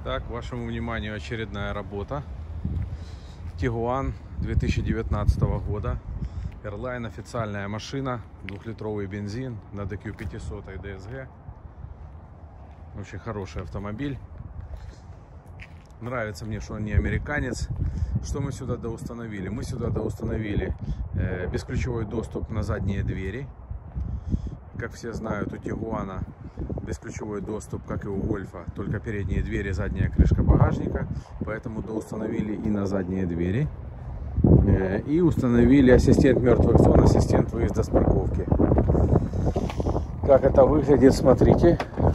Так, вашему вниманию очередная работа. Tiguan 2019 года. Airline, официальная машина, 2-литровый бензин на DQ500 DSG. Очень хороший автомобиль. Нравится мне, что он не американец. Что мы сюда доустановили? Мы сюда доустановили бесключевой доступ на задние двери. Как все знают, у Tiguan бесключевой доступ, как и у Гольфа, только передние двери, задняя крышка багажника. Поэтому доустановили и на задние двери. И установили ассистент мертвых зон, ассистент выезда с парковки. Как это выглядит, смотрите.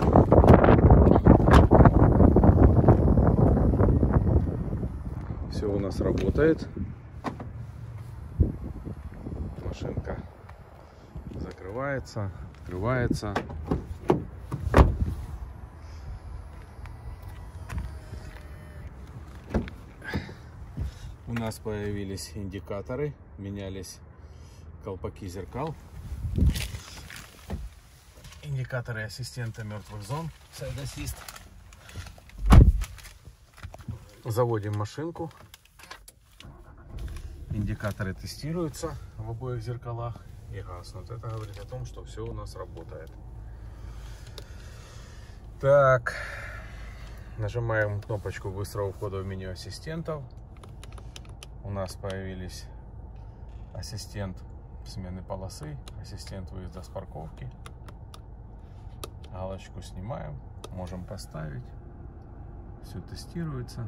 Все у нас работает. Машинка закрывается, открывается. У нас появились индикаторы, менялись колпаки зеркал. Индикаторы ассистента мертвых зон. Side Assist. Заводим машинку. Индикаторы тестируются в обоих зеркалах и гаснут. Это говорит о том, что все у нас работает. Так, нажимаем кнопочку быстрого входа в меню ассистентов. У нас появились ассистент смены полосы, ассистент выезда с парковки. Галочку снимаем, можем поставить. Все тестируется.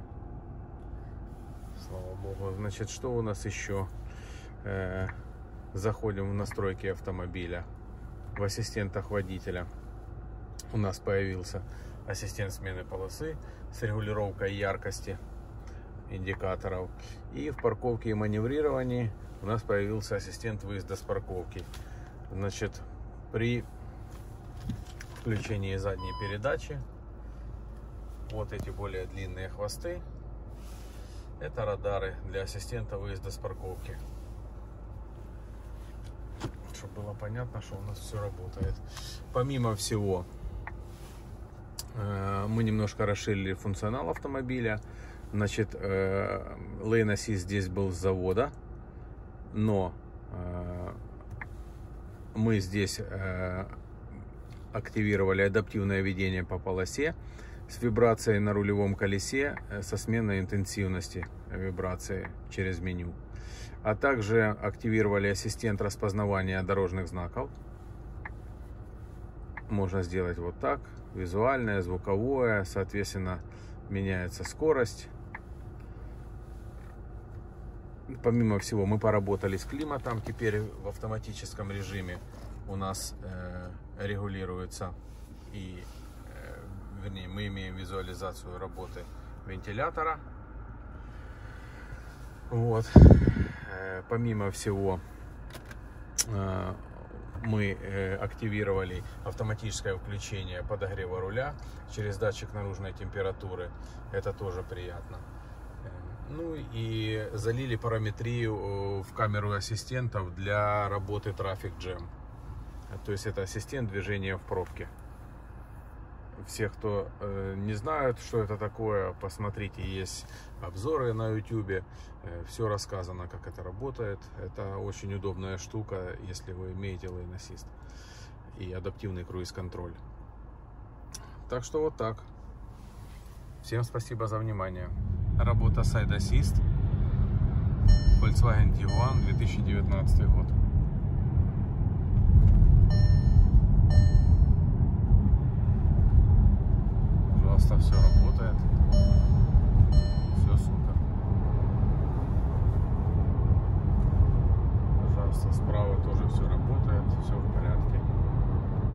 Слава богу. Значит, что у нас еще? Заходим в настройки автомобиля. В ассистентах водителя у нас появился ассистент смены полосы с регулировкой яркости индикаторов. И в парковке и маневрировании у нас появился ассистент выезда с парковки. Значит, при включении задней передачи вот эти более длинные хвосты — это радары для ассистента выезда с парковки. Чтобы было понятно, что у нас все работает. Помимо всего, мы немножко расширили функционал автомобиля. Значит, Lane Assist здесь был с завода, но мы здесь активировали адаптивное ведение по полосе с вибрацией на рулевом колесе, со сменой интенсивности вибрации через меню. А также активировали ассистент распознавания дорожных знаков. Можно сделать вот так, визуальное, звуковое, соответственно, меняется скорость. Помимо всего, мы поработали с климатом. Теперь в автоматическом режиме у нас регулируется и, вернее, мы имеем визуализацию работы вентилятора. Вот. Помимо всего, мы активировали автоматическое включение подогрева руля через датчик наружной температуры. Это тоже приятно. Ну и залили параметрию в камеру ассистентов для работы Traffic Jam. То есть это ассистент движения в пробке. Все, кто не знают, что это такое, посмотрите, есть обзоры на YouTube. Все рассказано, как это работает. Это очень удобная штука, если вы имеете Lane Assist и адаптивный круиз-контроль. Так что вот так. Всем спасибо за внимание. Работа Side Assist, Volkswagen Tiguan, 2019 год. Пожалуйста, все работает, все супер. Пожалуйста, справа тоже все работает, все в порядке.